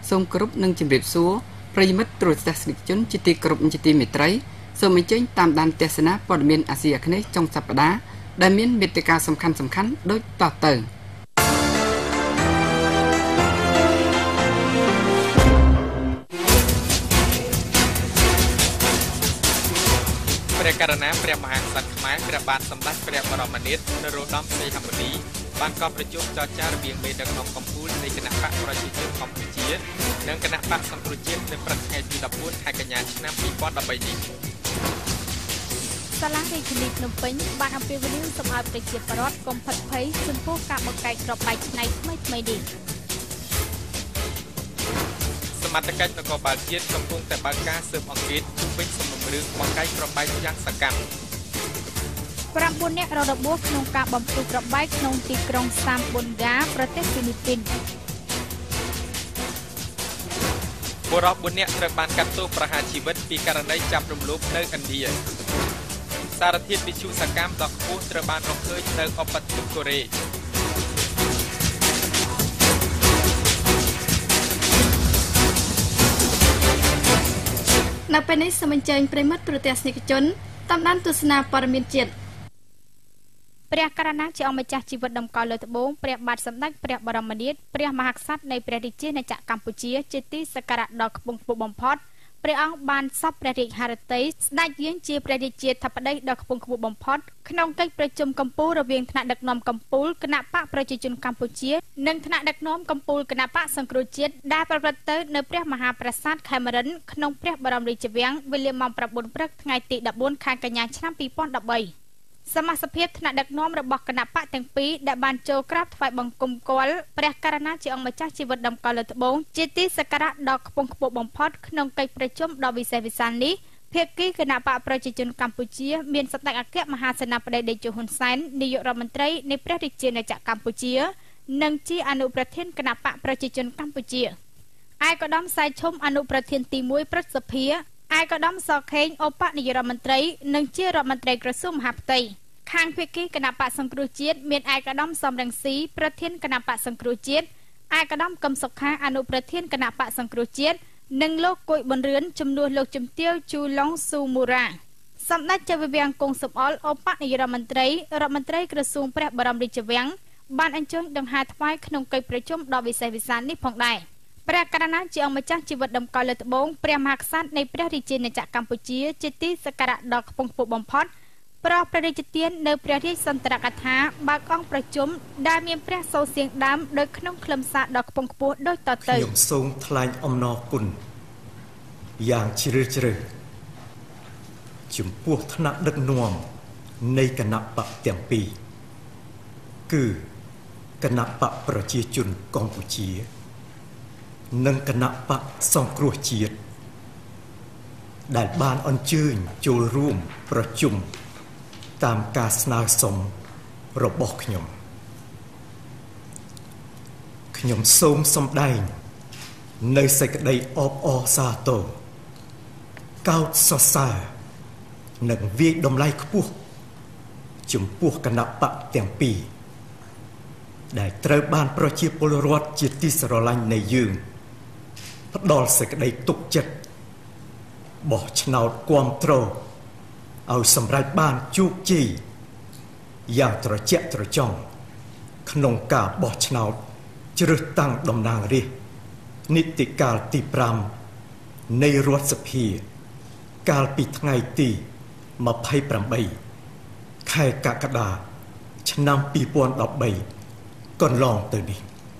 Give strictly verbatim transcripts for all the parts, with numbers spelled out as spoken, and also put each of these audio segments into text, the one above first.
សូមគោរពនិងជម្រាបសួរប្រិយមិត្តទ្រទស្សនិកជនជាទីគោរពជាទីមេត្រីសូមអញ្ជើញតាមដានទស្សនាព័ត៌មានអាស៊ីអាគ្នេយ៍ចុងសប្តាហ៍ដែលមានមេតិការសំខាន់សំខាន់ដូចតទៅព្រះករណាព្រះមហាក្សត្រខ្មែរព្រះបាទសម្ដេចព្រះបរមនាថនរោត្តមសីហមុនីបានកោះប្រជុំចរចារវាងមេដឹកនាំកម្ពុជានៃគណៈបកប្រជាជនកម្ពុជានិងគណៈបកសង្គ្រោះជាតិនៅព្រឹកថ្ងៃទីដប់បួនខែកញ្ញាឆ្នាំពីរពាន់ដប់បីនេះសាលារាជធានីភ្នំពេញបានអំពាវនាវសូមឲ្យប្រជាពលរដ្ឋកុំផិតភ័យចំពោះការបង្កើតក្របបែកផ្នែកថ្មីថ្មីនេះសមត្ថកិច្ចនគរបាលជាតិកំពុងតែបើកការស៊ើបអង្កេតជុំវិញសំណុំរឿងបង្កើតក្របបែកយ៉ាងសកម្មប្រាំបួននាក់រងរបួសក្នុងការបំផ្ទុះក្របបែកក្នុងទីក្រុងសាមប៊ុនហ្គាប្រទេសហ្វីលីពីនបុរសបួននាក់ត្រូវបានកាត់ទោសប្រហារជីវិតពីករណីចាប់រំលោភនៅឥណ្ឌាសារធាតុវិទ្យុសកម្មដ៏ខ្ពស់ត្រូវបានរកឃើញនៅឧបទ្វីបកូរ៉េនៅពេលនេះសូមអញ្ជើញប្រិមិត្តប្រទេសនិកជនតាមដានទស្សនាព័ត៌មានជាតិព្រះករណាជាអង្គម្ចាស់ជីវិតដំកល់លើត្បូងព្រះបាទសម្ដេចព្រះបរមនាថព្រះមហាក្សត្រនៃព្រះរាជាណាចក្រកម្ពុជាជាទីសក្ការៈដ៏ខ្ពង់ខ្ពស់បំផុតព្រះអង្គបានសពព្រះរាជហឫទ័យស្ដេចយាងជាព្រះរាជាធិបតីដ៏ខ្ពង់ខ្ពស់បំផុតក្នុងកិច្ចប្រជុំកំពូលរវាងថ្នាក់ដឹកនាំកំពូលគណៈបកប្រជាជនកម្ពុជានិងថ្នាក់ដឹកនាំកំពូលគណៈបកសង្គ្រោះជាតិដែលប្រព្រឹត្តទៅនៅព្រះមហាប្រាសាទខេមរិនក្នុងព្រះបរមរាជវាំងវេលាម៉ោងប្រាំបួនព្រឹកថ្ងៃទីដប់បួនខែកញ្ញាឆ្នាំពីរពាន់ដប់បីសមាជិកថ្នាក់ដឹកនាំរបស់គណៈបកទាំងពីរដែលបានចូលក្រាបថ្វាយបង្គំគាល់ព្រះករណាជាអង្គម្ចាស់ជីវិតដំកល់លើត្បូងជាទីសក្ការៈដ៏ខ្ពង់ខ្ពស់បំផុតក្នុងកិច្ចប្រជុំដ៏វិសេសវិសាលនេះភាគីគណៈបកប្រជាជនកម្ពុជាមានសម្ដេចអគ្គមហាសេនាបតីតេជោហ៊ុនសែននាយករដ្ឋមន្ត្រីនៃព្រះរាជាណាចក្រកម្ពុជានិងជាអនុប្រធានគណៈបកប្រជាជនកម្ពុជាឯកឧត្តមសៃឈុំអនុប្រធានទីមួយព្រឹទ្ធសភាឯកឧត្តមសខេងឧបនាយករដ្ឋមន្ត្រីនិងជារដ្ឋមន្ត្រីក្រសួងមហាផ្ទៃខាងភាគីគណៈបកសង្គ្រោះជាតិមានឯកឧត្តមសំរងស៊ីប្រធានគណៈបកសង្គ្រោះជាតិឯកឧត្តមកឹមសុខាអនុប្រធានគណៈបកសង្គ្រោះជាតិនិងលោកគួយប៊ុនរឿនជំនួសលោកជំទាវជូឡុងស៊ូមូរ៉ាសម្ដេចចៅវាំងគង់សំអល់ឧបនាយករដ្ឋមន្ត្រីរដ្ឋមន្ត្រីក្រសួងព្រះបរមរាជវាំងបានអញ្ជើញដង្ហែថ្វាយក្នុងកិច្ចប្រជុំដ៏វិសេសវិសាលនេះផងដែរព្រះករណាជាអង្គម្ចាស់ជីវិតដំកល់លើត្បូងព្រះមហាក្សត្រនៃព្រះរាជាណាចក្រកម្ពុជាជាទីសក្ការៈដ៏ខ្ពង់ខ្ពស់បំផុតប្រោះព្រះរាជទាននៅព្រះរាជសន្ទរកថាបើកអង្គប្រជុំដែលមានព្រះសូរសៀងដើមដោយក្នុងខ្លឹមសារដ៏ខ្ពង់ខ្ពស់ដូចតទៅខ្ញុំសូមថ្លែងអំណរគុណយ៉ាងជ្រាលជ្រៅចំពោះថ្នាក់ដឹកនាំនៃគណៈបកទាំងពីរគឺគណៈបកប្រជាជនកម្ពុជានិងគណៈបកសង្គ្រោះជាតិដែលបានអញ្ជើញចូលរួមប្រជុំតាមការស្នើសុំរបស់ខ្ញុំខ្ញុំសូមសម្ដែងនៅសេចក្តីអបអរសាទរកោតសរសើរនិងវាយតម្លៃខ្ពស់ចំពោះគណៈបកទាំងពីរដែលត្រូវបានប្រជាពលរដ្ឋជាទីស្រឡាញ់នៃយើងផ្ដល់សេចក្តីទុកចិត្តបោះឆ្នោតគាំទ្រឲ្យសម្រេចបានជោគជ័យយ៉ាងត្រជាក់ត្រចង់ក្នុងការបោះឆ្នោតជ្រើសតាំងតំណាងរាស្ត្រនីតិកាលទីប្រាំនៃរដ្ឋសភាកាលពីថ្ងៃទីម្ភៃប្រាំបីខែកក្កដាឆ្នាំពីរពាន់ដប់បីកន្លងទៅនេះ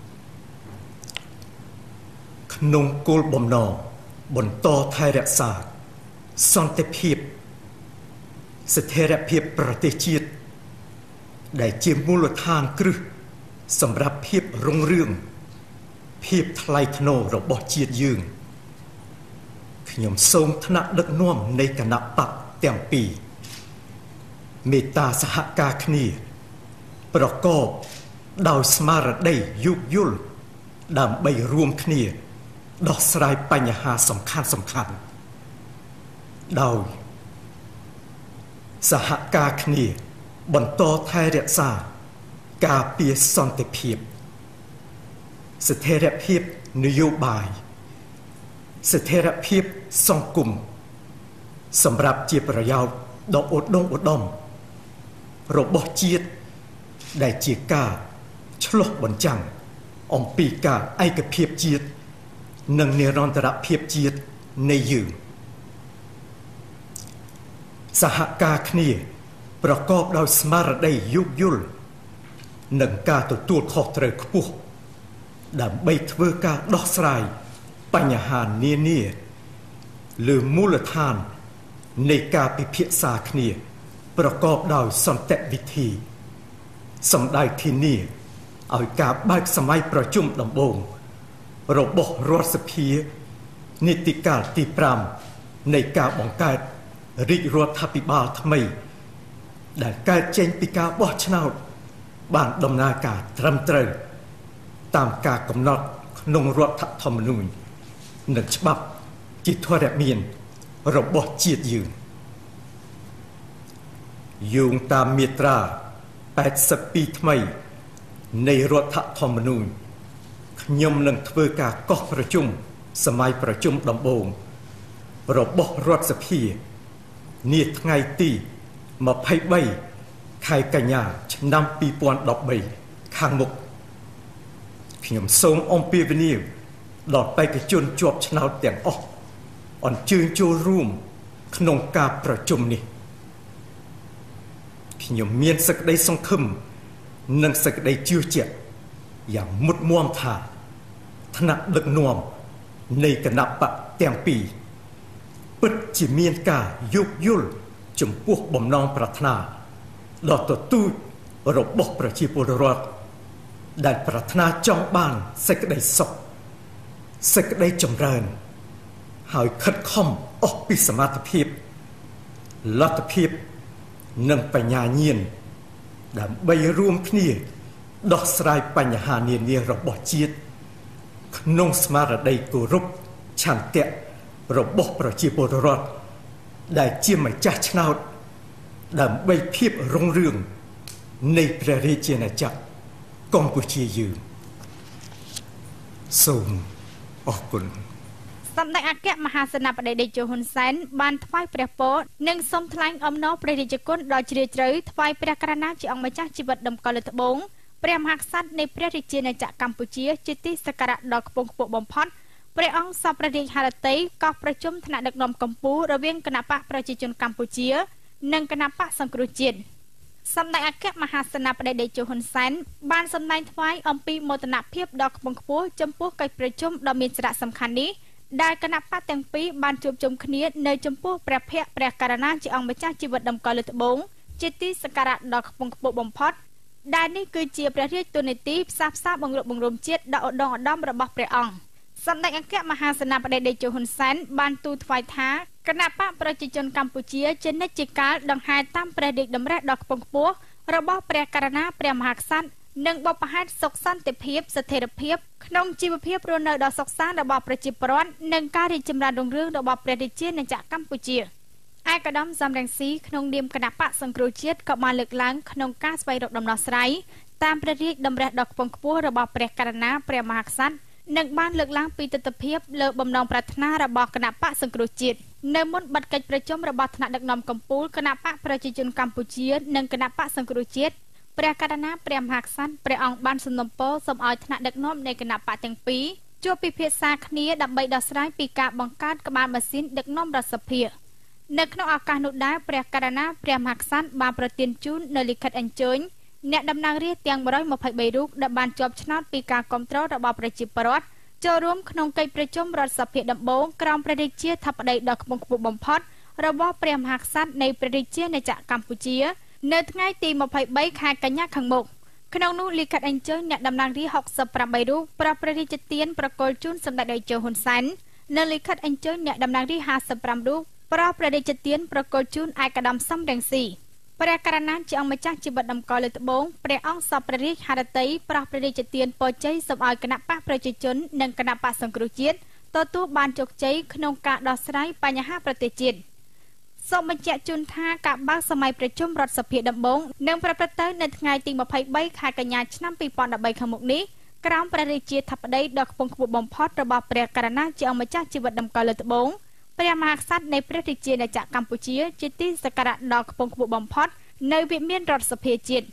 ក្នុងគោលបំណងបន្តថែរក្សាសន្តិភាពស្ថិរភាពប្រទេសជាតិដែលជាមូលដ្ឋានគ្រឹះសម្រាប់ភាពរុងរឿងភាពថ្លៃថ្នូររបស់ជាតិយើងខ្ញុំសូមថ្នាក់ដឹកនាំនៃគណៈបកទាំងពីរមេត្តាសហការគ្នាប្រកបដោយស្មារតីយោគយល់ដើម្បីរួមគ្នាដោះស្រាយបញ្ហាសំខាន់សំខាន់ដោយសហការគ្នាបន្តថែរក្សាការពារសន្តិភាពស្ថិរភាពនយោបាយស្ថិរភាពសង្គមសម្រាប់ជាប្រយោជន៍ដ៏ឧត្តមឧត្តមរបស់ជាតិដែលជាការឆ្លុះបញ្ចាំងអំពីការឯកភាពជាតិនិងនិរន្តរភាពជាតិនៃយើងសហការគ្នាប្រកបដោយស្មារតីយោគយល់និងការទទួលខុសត្រូវខ្ពស់ដើម្បីធ្វើការដោះស្រាយបញ្ហានានាលើមូលដ្ឋាននៃការពិភាក្សាគ្នាប្រកបដោយសន្តិវិធីសម្ដៅធានាឲ្យការបើកសម័យប្រជុំដំបូងរបស់រដ្ឋសភានីតិកាលទីប្រាំនៃការបង្កើតរាជរដ្ឋាភិបាលថ្មីដែលកើតចេញពីការបោះឆ្នោតបានដំណើរការត្រឹមត្រូវតាមការកំណត់ក្នុងរដ្ឋធម្មនុញ្ញនិងច្បាប់ជាធរមានរបស់ជាតិយើងយោងតាមមាត្រាแปดสิบពីរថ្មីនៃរដ្ឋធម្មនុញ្ញខ្ញុំនឹងធ្វើការកោះប្រជុំសម័យប្រជុំដំបូងរបស់រដ្ឋសភានាថ្ងៃទីម្ភៃបីខែកញ្ញាឆ្នាំពីរពាន់ដប់បីខាងមុខខ្ញុំសូមអំពាវនាវដល់បេក្ខជនជាប់ឆ្នោតទាំងអស់អញ្ជើញចូលរួមក្នុងការប្រជុំនេះខ្ញុំមានសេចក្តីសង្ឃឹមនិងសេចក្តីជឿជាក់យ៉ាងមុតមាំថាថ្នាក់ដឹកនាំនៃគណៈបកទាំងពីរពិតជាមានការយោគយល់ចំពោះបំណងប្រាថ្នាដ៏ទទូចរបស់ប្រជាពលរដ្ឋដែលប្រាថ្នាចង់បានសេចក្តីសុខសេចក្តីចម្រើនហើយខិតខំអស់ពីសមត្ថភាពលទ្ធភាពនិងបញ្ញាញាណដើម្បីរួមគ្នាដោះស្រាយបញ្ហានានារបស់ជាតិក្នុងស្មារតីគោរពឆន្ទៈរបស់ប្រជាពលរដ្ឋដែលជាម្ចាស់ឆ្នោតដើម្បីភាពរុងរឿងនៃព្រះរាជាណាចក្រកម្ពុជាយើងសូមអរគុណសម្ដេចអគ្គមហាសេនាបតីតេជោហ៊ុនសែនបានថ្វាយព្រះពរនិងសូមថ្លែងអំណរព្រះរាជគុណដ៏ជ្រាលជ្រៅថ្វាយព្រះករុណាជាអង្គម្ចាស់ជីវិតដំកល់លើត្បូងព្រះមហាក្សត្រនៃព្រះរាជាណាចក្រកម្ពុជាជាទីសក្ការៈដ៏ខ្ពង់ខ្ពស់បំផុតព្រះអង្គសពព្រះរាជហឫទ័យកោះប្រជុំថ្នាក់ដឹកនាំកម្ពុជារវាងគណបកប្រជាជនកម្ពុជានិងគណបកសង្គ្រោះជាតិសម្ដេចអគ្គមហាសេនាបតីតេជោហ៊ុនសែនបានសម្ដែងថ្វាយអំពីមោទនភាពដ៏ខ្ពង់ខ្ពស់ចំពោះកិច្ចប្រជុំដ៏មានសារៈសំខាន់នេះដែលគណៈបកទាំងពីរបានជួបជុំគ្នានៅចំពោះព្រះភ័ក្ត្រព្រះករុណាជាអង្គម្ចាស់ជីវិតដំកល់លើត្បូងជាទីសក្ការៈដ៏ខ្ពង់ខ្ពស់បំផុតដែលនេះគឺជាព្រះរាជទូនីតិផ្សះផ្សាបង្រួបបង្រួមជាតិដ៏ឧត្តមឧត្តមរបស់ព្រះអង្គសម្ដេចអគ្គមហាសេនាបតីតេជោហ៊ុនសែនបានទូលថ្វាយថាគណៈបកប្រជាជនកម្ពុជាជានិច្ចជាកាលដង្ហែតាមព្រះរាជតម្រិះដ៏ខ្ពង់ខ្ពស់របស់ព្រះករុណាព្រះមហាក្សត្រនិងបបផែនសុខសន្តិភាពស្ថិរភាពក្នុងជីវភាពរស់នៅដ៏សុខសាន្តរបស់ប្រជាពលរដ្ឋនិងការរីកចម្រើនរុងរឿងរបស់ព្រះរាជាណាចក្រកម្ពុជាឯកឧត្តមសំរងស៊ីក្នុងនាមគណៈបកសង្គ្រោះជាតិក៏បានលើកឡើងក្នុងការស្វែងរកដំណោះស្រាយតាមព្រះរាជតម្រិះដ៏ខ្ពង់ខ្ពស់របស់ព្រះករុណាព្រះមហាក្សត្រនិងបានលើកឡើងពីទស្សនវិជ្ជាលើបំណងប្រាថ្នារបស់គណៈបកសង្គ្រោះជាតិនៅមុនបិទកិច្ចប្រជុំរបស់ថ្នាក់ដឹកនាំកម្ពុជាគណៈបកប្រជាជនកម្ពុជានិងគណៈបកសង្គ្រោះជាតិព្រះករុណាព្រះមហាក្សត្រព្រះអង្គបានសំណូមពរសូមឲ្យថ្នាក់ដឹកនាំនៃគណៈបកទាំងពីរជួបពិភាក្សាគ្នាដើម្បីដោះស្រាយពីការបង្កើតក្បាលម៉ាស៊ីនដឹកនាំរដ្ឋសភានៅក្នុងឱកាសនោះដែរព្រះករុណាព្រះមហាក្សត្របានប្រទានជូននៅលិខិតអញ្ជើញអ្នកតំណាងរាស្ត្រទាំងmột trăm hai mươi baរូបដែលបានជាប់ឆ្នោតពីការគ្រប់គ្រងរបស់ប្រជាពលរដ្ឋចូលរួមក្នុងកិច្ចប្រជុំរដ្ឋសភាដំបូងក្រោមព្រះរាជាធិបតីដ៏ខ្ពង់ខ្ពស់បំផុតរបស់ព្រះមហាក្សត្រនៃព្រះរាជាណាចក្រកម្ពុជានៅថ្ងៃទីម្ភៃបីខែកញ្ញាខាងមុខក្នុងនោះលិខិតអញ្ជើញអ្នកតំណាងរាស្ត្រហុកសិបប្រាំបីរូបប្រព្រះរាជទានប្រគល់ជូនសម្ដេចតេជោហ៊ុនសែននៅលិខិតអញ្ជើញអ្នកតំណាងរាស្ត្រហាសិបប្រាំរូបប្រព្រះរាជទានប្រគល់ជូនឯកឧត្តមសំរងស៊ីព្រះករុណាជាអង្គម្ចាស់ជីវិតដំកល់លើត្បូងព្រះអង្គសពព្រះរាជហឫទ័យប្រព្រះរាជទានពរជ័យសូមឲ្យគណៈបកប្រជាជននិងគណៈបកសង្គ្រោះជាតិទទួលបានជោគជ័យក្នុងការដោះស្រាយបញ្ហាប្រទេសជាតិសូមបញ្ជាក់ជូនថាការបើកសម័យប្រជុំរដ្ឋសភាដំបូងនឹងប្រព្រឹត្តទៅនៅថ្ងៃទីម្ភៃបីខែកញ្ញាឆ្នាំពីរពាន់ដប់បីខាងមុខនេះក្រោមព្រះរាជាធិបតីដ៏ខ្ពង់ខ្ពស់បំផុតរបស់ព្រះករុណាជាអង្គម្ចាស់ជីវិតដំណើរលើត្បូងព្រះមហាក្សត្រនៃព្រះរាជាណាចក្រកម្ពុជាជាទីសក្ការៈដ៏ខ្ពង់ខ្ពស់បំផុតនៅវិមានរដ្ឋសភាជាតិ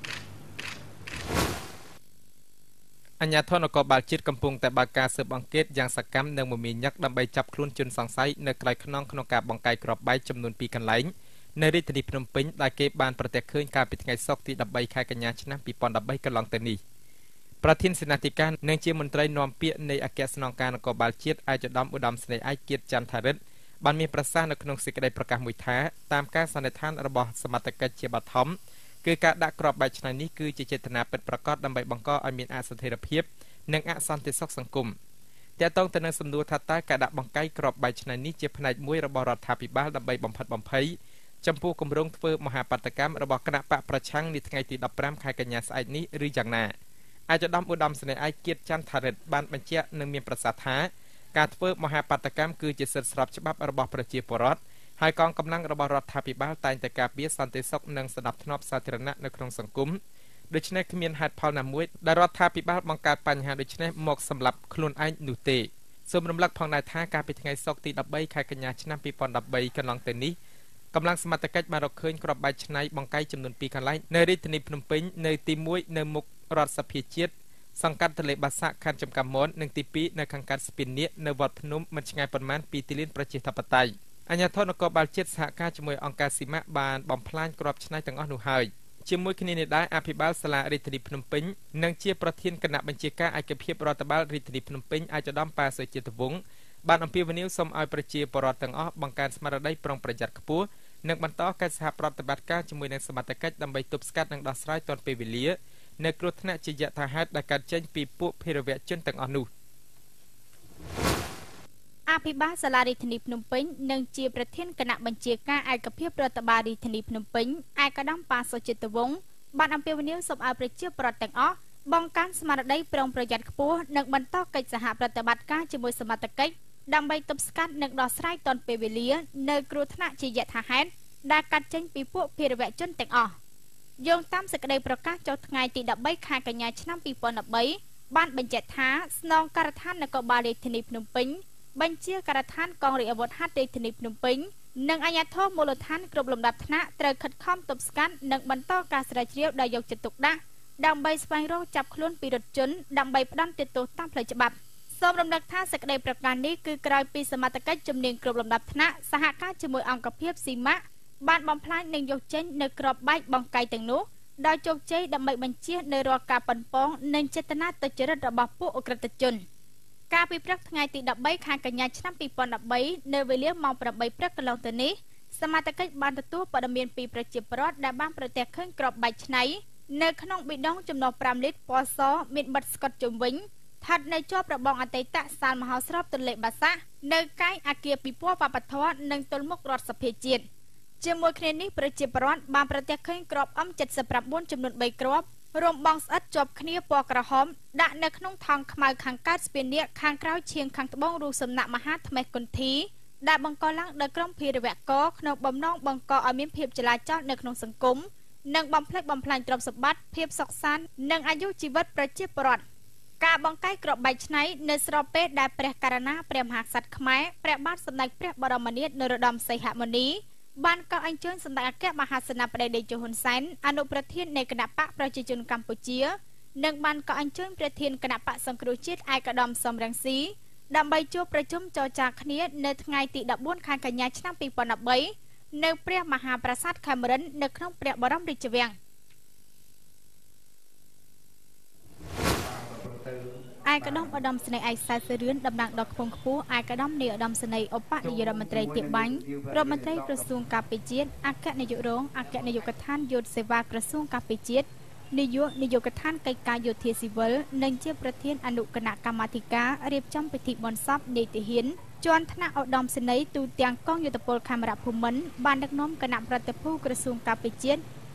អញ្ញាធននគរបាលជាតិកំពុងតែបើកការស៊ើបអង្កេតយ៉ាងសកម្មនិងមមាញឹកដើម្បីចាប់ខ្លួនជនសង្ស័យនៅក្រៅខ្នងក្នុងការបង្កាយគ្រាប់បែកចំនួនពីរកន្លែងនៅរាជធានីភ្នំពេញដែលគេបានប្រទះឃើញកាលពីថ្ងៃសុក្រទីដប់បីខែកញ្ញាឆ្នាំពីរពាន់ដប់បីកន្លងទៅនេះប្រធានសេនាធិការនិងជាមន្ត្រីនាំពាក្យនៃអគ្គស្នងការនគរបាលជាតិឯកឧត្តមឧត្តមស្នេហ៍ឯកគៀតច័ន្ទថារិទ្ធបានមានប្រសាសន៍នៅក្នុងសេចក្តីប្រកាសមួយថាតាមការសន្និដ្ឋានរបស់សមត្ថកិច្ចជាបឋមគឺការដាក់គ្រាប់បែកឆ្នៃនេះគឺជាចេតនាពិតប្រាកដដើម្បីបង្កឲ្យមានអស្ថិរភាពនិងអសន្តិសុខសង្គមទាក់ទងទៅនឹងសំណួរថាតើការដាក់បង្កាយគ្រាប់បែកឆ្នៃនេះជាផ្នែកមួយរបស់រដ្ឋាភិបាលដើម្បីបំផិតបំភ័យចំពោះគម្រោងធ្វើមហាបាតកម្មរបស់គណៈបកប្រឆាំងនាថ្ងៃទីដប់ប្រាំខែកញ្ញាស្អែកនេះឬយ៉ាងណាឯកឧត្តមឧត្តមស្នេហ៍ឯកគៀតច័ន្ទថារិទ្ធបានបញ្ជាក់និងមានប្រសាសន៍ថាការធ្វើមហាបាតកម្មគឺជាសិទ្ធិស្របច្បាប់របស់ប្រជាពលរដ្ឋហើយកងកម្លាំងរបស់រដ្ឋាភិបាលតែងតែការពារសន្តិសុខនិងសណ្ដាប់ធ្នាប់សាធារណៈនៅក្នុងសង្គមដូច្នេះគ្មានហេតុផលណាមួយដែលរដ្ឋាភិបាលបង្កើតបញ្ហាដូចនេះមកសម្រាប់ខ្លួនឯងនោះទេសូមរំលឹកផងដែរថាកាលពីថ្ងៃសុក្រទីដប់បីខែកញ្ញាឆ្នាំពីរពាន់ដប់បីកន្លងទៅនេះកម្លាំងសមត្ថកិច្ចបានរកឃើញគ្រាប់បែកឆ្នៃបង្កាយចំនួនពីរកន្លែងនៅរាជធានីភ្នំពេញនៅទីមួយនៅមុខរដ្ឋសភាជាតិសង្កាត់ទលេបាសាក់ខណ្ឌចំការមននិងទីពីរនៅខាងកើតស្ពាននៀកនៅវត្តភ្នំមិនឆ្ងាយប៉ុន្មានពីទីលានប្រជាធិបតេយ្យអាជ្ញាធរនគរបាលជាតិសហការជាមួយអង្គការស៊ីម៉ាបានបំផ្លាញគ្រាប់ឆ្នៃទាំងអស់នោះហើយជាមួយគ្នានេះដែរអភិបាលសាលារាជធានីភ្នំពេញនិងជាប្រធានគណៈបញ្ជាការឯកភាពរដ្ឋបាលរាជធានីភ្នំពេញឯកឧត្តមប៉ាសុជាតវង្សបានអំពាវនាវសូមឲ្យប្រជាពលរដ្ឋទាំងអស់បង្កើនស្មារតីប្រុងប្រយ័ត្នខ្ពស់និងបន្តកិច្ចសហប្រតិបត្តិការជាមួយនឹងសមត្ថកិច្ចដើម្បីទប់ស្កាត់និងដោះស្រាយទាន់ពេលវេលានៅគ្រោះថ្នាក់ជាយថាហេតុដែលកើតចេញពីពួកភេរវជនទាំងអស់នោះអភិបាលសាលារាជធានីភ្នំពេញនិងជាប្រធានគណៈបញ្ជាការឯកភាពរដ្ឋបាលរាជធានីភ្នំពេញឯកឧត្តមប៉ាសុជាតវង្សបានអំពាវនាវសូមឲ្យប្រជាពលរដ្ឋទាំងអស់បង្កើនស្មារតីប្រុងប្រយ័ត្នខ្ពស់និងបន្តកិច្ចសហប្រតិបត្តិការជាមួយសមត្ថកិច្ចដើម្បីទប់ស្កាត់និងដោះស្រាយទាន់ពេលវេលានៅគ្រោះថ្នាក់ជាយថាហេតុដែលកើតចេញពីពួកភេរវជនទាំងអស់យោងតាមសេចក្តីប្រកាសចុះថ្ងៃទីដប់បីខែកញ្ញាឆ្នាំពីរពាន់ដប់បីបានបញ្ជាក់ថាស្នងការដ្ឋាននគរបាលរាជធានីភ្នំពេញបញ្ជាការដ្ឋានកងរាជអាវុធហត្ថរាជធានីភ្នំពេញនិងអាជ្ញាធរមូលដ្ឋានគ្រប់លំដាប់ថ្នាក់ត្រូវខិតខំទប់ស្កាត់និងបន្តការស្រាវជ្រាវដោយយកចិត្តទុកដាក់ដើម្បីស្វែងរកចាប់ខ្លួនពីរដ្ឋជនដើម្បីផ្ដន្ទាទោសតាមផ្លូវច្បាប់សូមរំលឹកថាសេចក្តីប្រកាសនេះគឺក្រោយពីសមត្ថកិច្ចជំនាញគ្រប់លំដាប់ថ្នាក់សហការជាមួយអង្គភាពស៊ីម៉ាក់បានបំផ្លាញនិងយកចេញនៅក្របបែកបង្កាយទាំងនោះដោយជោគជ័យដើម្បីបញ្ជានៅរាល់ការប៉ុនប៉ងនិងចេតនាទុច្ចរិតរបស់ពួកអក្រិតជនកាលពីព្រឹកថ្ងៃទីដប់បីខែកញ្ញាឆ្នាំពីរពាន់ដប់បីនៅវេលាម៉ោងប្រាំបីព្រឹកកន្លងទៅនេះសមត្ថកិច្ចបានទទួលព័ត៌មានពីប្រជាពលរដ្ឋដែលបានប្រទះឃើញគ្រាប់បែកឆ្នៃនៅក្នុងប៊ីដុងចំណុះប្រាំលីត្រពណ៌សមានបិទស្កុតជុំវិញស្ថិតនៅជាប់របងអតីតសាលមហោស្រពទន្លេបាសាក់នៅកាយអគារពិព័រណ៍វប្បធម៌និងទល់មុខរដ្ឋសភាជាតិជាមួយគ្នានេះប្រជាពលរដ្ឋបានប្រទះឃើញគ្រាប់ អឹម เจ็ดสิบเก้า ចំនួនបីគ្រាប់រំបងស្អិតជាប់គ្នាពណ៌ក្រហមដាក់នៅក្នុងថង់ខ្មៅខាងកើតស្ពាននៀកខាងក្រោយឈៀងខាងត្បូងរូបសំណាក់មហាថ្មេះគុន្ធីដែលបង្កឡើងដោយក្រុមភេរវករក្នុងបំណងបង្កឲ្យមានភាពចលាចលនៅក្នុងសង្គមនិងបំផ្លិចបំផ្លាញទ្រព្យសម្បត្តិភាពសុខសាន្តនិងអាយុជីវិតប្រជាពលរដ្ឋការបង្កាយគ្រាប់បែកឆ្នៃនៅស្របពេលដែលព្រះករុណាព្រះមហាក្សត្រខ្មែរព្រះបាទសម្ដេចព្រះបរមនាថនរោត្តមសីហមុនីបានកោះអញ្ជើញសម្ដេចអគ្គមហាសេនាបតីតេជោហ៊ុនសែនអនុប្រធាននៃគណៈបកប្រជាជនកម្ពុជានិងបានកោះអញ្ជើញប្រធានគណៈបកសង្គ្រោះជាតិឯកឧត្តមសំរងស៊ីដើម្បីជួបប្រជុំចរចាគ្នានៅថ្ងៃទីដប់បួនខែកញ្ញាឆ្នាំពីរពាន់ដប់បីនៅព្រះមហាប្រាសាទខេមរិននៅក្នុងព្រះបរមរាជវាំងឯកឧត្តមឧត្តមស្នេហ៍ឯកសែសរឿនតំណាងដល់ខ្ពង់ខ្ពស់ឯកឧត្តមនាយឧត្តមស្នេហ៍ឧបនាយករដ្ឋមន្ត្រីទៀបបាញ់រដ្ឋមន្ត្រីក្រសួងការពារជាតិអគ្គនាយករងអគ្គនាយកដ្ឋានយោធសេវាក្រសួងការពារជាតិនាយកនាយកដ្ឋានកិច្ចការយោធាស៊ីវិលនិងជាប្រធានអនុគណៈកម្មាធិការរៀបចំពិធីបុណ្យសពនាយទាហានជាន់ថ្នាក់ឧត្តមសេនីយ៍ទូទាំងកងយោធពលខេមរៈភូមិន្ទបានដឹកនាំគណៈប្រតិភូក្រសួងការពារជាតិ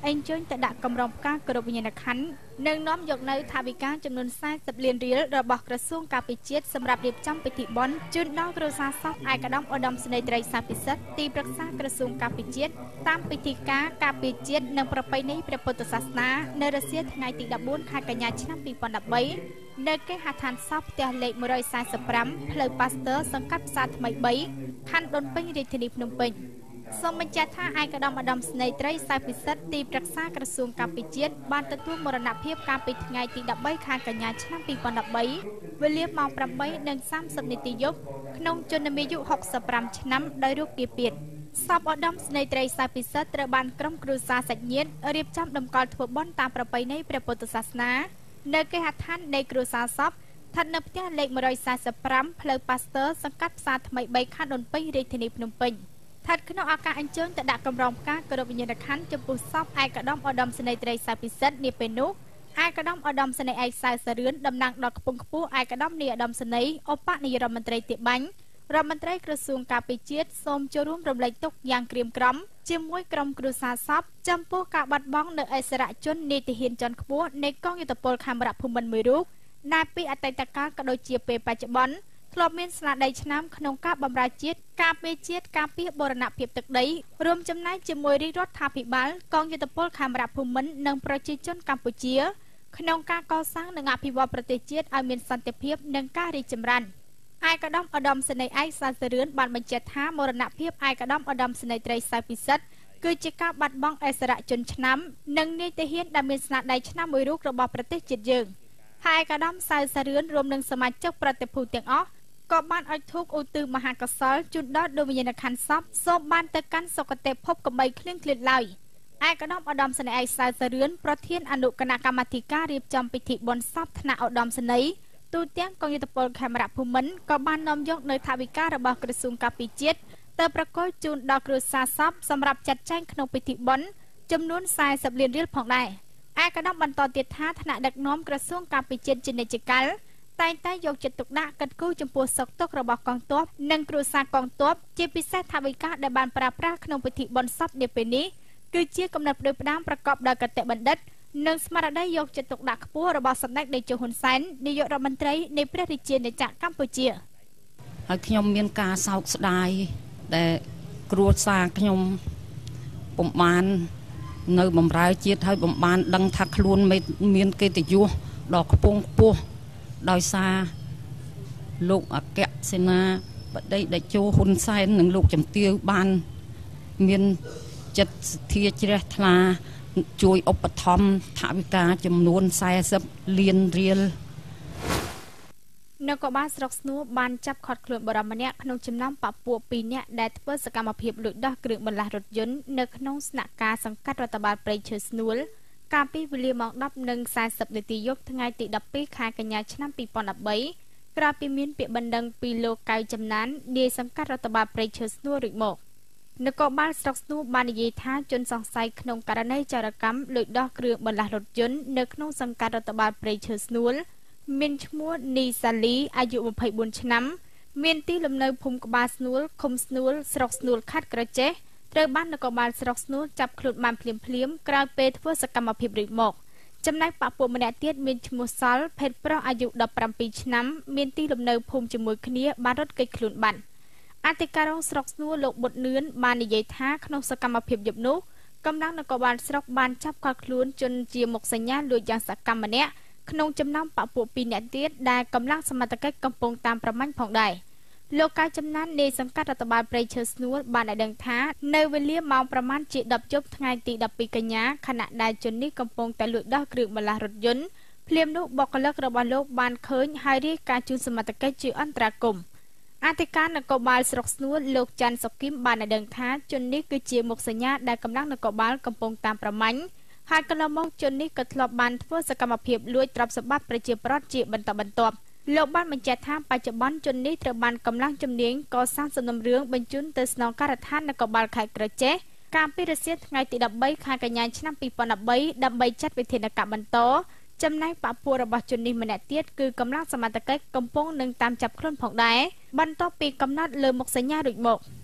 អេនជើញទៅដាក់កម្រងផ្កាគ្រប់វិញ្ញាណក្ខន្ធនិងនាំយកនៅថាវិការចំនួនสี่สิบលានរៀលរបស់ក្រសួងការពារជាតិសម្រាប់រៀបចំពិធីបុណ្យជូនដល់គ្រួសារសពឯកឧត្តមឧត្តមសេនីយ៍ត្រីសាភិសិទ្ធទីប្រឹក្សាក្រសួងការពារជាតិតាមពិធីការការពារជាតិនិងប្រពៃណីព្រះពុទ្ធសាសនានៅរសៀលថ្ងៃទីដប់បួនខែកញ្ញាឆ្នាំពីរពាន់ដប់បីនៅគេហដ្ឋានសពផ្ទះលេខមួយរយสี่สิบห้าផ្លូវប៉ាស្ទ័រសង្កាត់ផ្សារថ្មីបីខណ្ឌដូនពេញរាជធានីភ្នំពេញសូមបញ្ជាក់ថាឯកឧត្តមឧត្តមសេនីយ៍ត្រីសាភិសិទ្ធទីប្រឹក្សាក្រសួងការពារជាតិបានទទួលមរណភាពកាលពីថ្ងៃទីដប់បីខែកញ្ញាឆ្នាំពីរពាន់ដប់បីវេលាម៉ោងប្រាំបីនិងសាមសិបនាទីយប់ក្នុងជន្មាយុហុកសិបห้าឆ្នាំដោយរោគគាពាធសពឧត្តមសេនីយ៍ត្រីសាភិសិទ្ធត្រូវបានក្រុមគ្រួសារសាច់ញាតិរៀបចំតម្កល់ធ្វើបុណ្យតាមប្រពៃណីព្រះពុទ្ធសាសនានៅគេហដ្ឋាននៃគ្រួសារសពស្ថិតនៅផ្ទះលេខមួយរយสี่สิบห้าផ្លូវប៉ាស្ទ័រសង្កាត់ផ្សារថ្មីបីខណ្ឌដូនពេញរាជធានីភ្នំពេញស្ថិតក្នុងឱកាសអញ្ជើញទៅដាក់កម្រងផ្កាគោរពវិញ្ញាណក្ខន្ធចំពោះសពឯកឧត្តមឧត្តមសេនីយ៍ត្រីសាភិសិទ្ធនាពេលនោះឯកឧត្តមឧត្តមសេនីយ៍ឯកសៅសរឿនតំណាងដល់ខ្ពង់ខ្ពស់ឯកឧត្តមនាយឧត្តមសេនីយ៍ឧបនាយករដ្ឋមន្ត្រីទាបាញ់រដ្ឋមន្ត្រីក្រសួងការពារជាតិសូមចូលរួមរំលែកទុក្ខយ៉ាងក្រៀមក្រំជាមួយក្រុមគ្រួសារសពចំពោះការបាត់បង់នៅអិសរាជជននីតិហ៊ានជាន់ខ្ពស់នៃកងយុទ្ធពលខេមរៈភូមិន្ទមួយរូបដែលពីអតីតកាលក៏ដូចជាពេលបច្ចុប្បន្នធ្លាប់មានស្នាដៃឆ្នាំក្នុងការបម្រើជាតិការពារជាតិការពារបូរណភាពទឹកដីរួមចំណែកជាមួយរាជរដ្ឋាភិបាលកងយុទ្ធពលខេមរៈភូមិន្ទនិងប្រជាជនកម្ពុជាក្នុងការកសាងនិងអភិវឌ្ឍប្រទេសជាតិឲ្យមានសន្តិភាពនិងការរីកចម្រើនឯកឧត្តមឧត្តមសេនីយ៍ឯកសៅសរឿនបានបញ្ជាក់ថាមរណភាពឯកឧត្តមឧត្តមសេនីយ៍ត្រីសាភិសិទ្ធគឺជាការបាត់បង់អិសរាជជនឆ្នាំនិងនាយទាហានដែលមានស្នាដៃឆ្នាំមួយរូបរបស់ប្រទេសជាតិយើងហើយឯកឧត្តមសៅសរឿនរួមនឹងសមាជិកប្រតិភូទាំងអស់ក៏បានអុជធូបឧទ្ទិសមហាកុសលជូនដល់ដួងវិញ្ញាណក្ខន្ធសពសូមបានទៅកាន់សុគតិភពកំបីគ្លៀងគ្លាតឡើយឯកឧត្តមឧត្តមសេនីយ៍ឯកសៅសរឿនប្រធានអនុគណៈកម្មាធិការរៀបចំពិធីបុណ្យសពថ្នាក់ឧត្តមសេនីយ៍ទូទាំងកងយុទ្ធពលខេមរៈភូមិន្ទក៏បាននាំយកនៅថវិការបស់ក្រសួងការពារជាតិទៅប្រគល់ជូនដល់គ្រួសារសពសម្រាប់ចាត់ចែងក្នុងពិធីបុណ្យចំនួនสี่สิบលានរៀលផងដែរឯកឧត្តមបន្តទៀតថាថ្នាក់ដឹកនាំក្រសួងការពារជាតិជានិច្ចកាលតែងតែយកចិត្តទុកដាក់កិត្តគូចំពោះសុខទុក្ខរបស់កងទ័ពនិងគ្រួសារកងទ័ពជាពិសេសថវិកាដែលបានប្រើប្រាស់ក្នុងពិធីបុណ្យសពនាពេលនេះគឺជាកំណត់ផ្ដួចផ្ដើមប្រកបដោយគតិបណ្ឌិតនិងស្មារតីយកចិត្តទុកដាក់ខ្ពស់របស់សម្ដេចតេជោហ៊ុនសែននាយករដ្ឋមន្ត្រីនៃព្រះរាជាណាចក្រកម្ពុជាហើយខ្ញុំមានការសោកស្ដាយដែលគ្រួសារខ្ញុំពុំបាននៅបម្រើជាតិហើយពុំបានដឹងថាខ្លួនមានកិត្តិយសដ៏ខ្ពង់ខ្ពស់ដោយសារលោកអគ្គសេនាបតីតេជោហ៊ុនសែននិងលោកជំទាវបានមានចិត្តសទ្ធាជ្រះថ្លាជួយឧបត្ថម្ភថវិកាចំនួនสี่สิบលានរៀលនគរបាលស្រុកស្នួរបានចាប់ឃាត់ខ្លួនបរិមម្នាក់ក្នុងចំណោមបពុះពីរនាក់ដែលធ្វើសកម្មភាពលួចដោះគ្រឿងបន្លាស់រថយន្តនៅក្នុងស្នាក់ការសង្កាត់រដ្ឋបាលព្រៃឈើស្នួលកាលពីវេលាម៉ោងដប់និងสี่สิบនាទីយប់ថ្ងៃទីដប់ពីរខែកញ្ញាឆ្នាំពីរពាន់ដប់បីក្រោយពីមានពាក្យបណ្ដឹងពីលោកកៅចំណាននាយសង្កាត់រដ្ឋបាលព្រៃឈើស្នួលរួចមកនគរបាលស្រុកស្នួរបាននិយាយថាជនសង្ស័យក្នុងករណីចោរកម្មលួចដោះគ្រឿងបន្លាស់រថយន្តនៅក្នុងសង្កាត់រដ្ឋបាលព្រៃឈើស្នួលមានឈ្មោះនីសាលីអាយុยี่สิบสี่ឆ្នាំមានទីលំនៅភូមិក្បាលស្នួលឃុំស្នួលស្រុកស្នួលខេត្តក្រចេះត្រូវបាននគរបាលស្រុកស្នួលចាប់ខ្លួនបានភ្លាមភ្លាមក្រោយពេលធ្វើសកម្មភាពរួចមកចំណែកបពុម្នាក់ទៀតមានឈ្មោះសល់ភេទប្រុសអាយុដប់ប្រាំពីរឆ្នាំមានទីលំនៅភូមិជាមួយគ្នាបានរត់គេចខ្លួនបាត់អធិការរងស្រុកស្នួលលោកបុតនឿនបាននិយាយថាក្នុងសកម្មភាពយប់នោះកម្លាំងនគរបាលស្រុកបានចាប់ឃាត់ខ្លួនជនជាមុខសញ្ញាលួចយ៉ាងសកម្មម្នាក់ក្នុងចំណោមបពុះពីរនាក់ទៀតដែលកម្លាំងសមត្ថកិច្ចកំពុងតាមប្រមាញ់ផងដែរលោកកៅចំណាននៃសង្កាត់រដ្ឋបាលព្រៃឈើស្នួលបានឲ្យដឹងថានៅវេលាម៉ោងប្រមាណជាដប់ជប់ថ្ងៃទីដប់ពីរកញ្ញាខណៈដែលជននេះកំពុងតែលួចដោះគ្រឿងបន្លាស់រថយន្តភ្លាមនោះបុគ្គលិករបស់លោកបានឃើញហើយរាយការណ៍ជូនសមត្ថកិច្ចជាអន្តរាគមន៍អធិការនគរបាលស្រុកស្នួលលោកច័ន្ទសុគីមបានឲ្យដឹងថាជននេះគឺជាមុខសញ្ញាដែលកម្លាំងនគរបាលកំពុងតាមប្រមាញ់ហើយកន្លងមកជននេះក៏ធ្លាប់បានធ្វើសកម្មភាពលួចទ្រព្យសម្បត្តិប្រជាពលរដ្ឋជាបន្តបន្ទាប់លោកបានបញ្ជាក់ថាបច្ចុប្បន្នជននេះត្រូវបានកម្លាំងជំនាញកសាងសំណុំរឿងបញ្ជូនទៅស្នងការដ្ឋាននគរបាលខេត្តក្រចេះកាលពីរសៀលថ្ងៃទីដប់បីខែកញ្ញាឆ្នាំពីរពាន់ដប់បីដើម្បីចាត់វិធានការបន្តចំណែកបពុះរបស់ជននេះម្នាក់ទៀតគឺកម្លាំងសមត្ថកិច្ចកំពុងនឹងតាមចាប់ខ្លួនផងដែរបន្ទាប់ពីកំណត់លើមុខសញ្ញារួចមក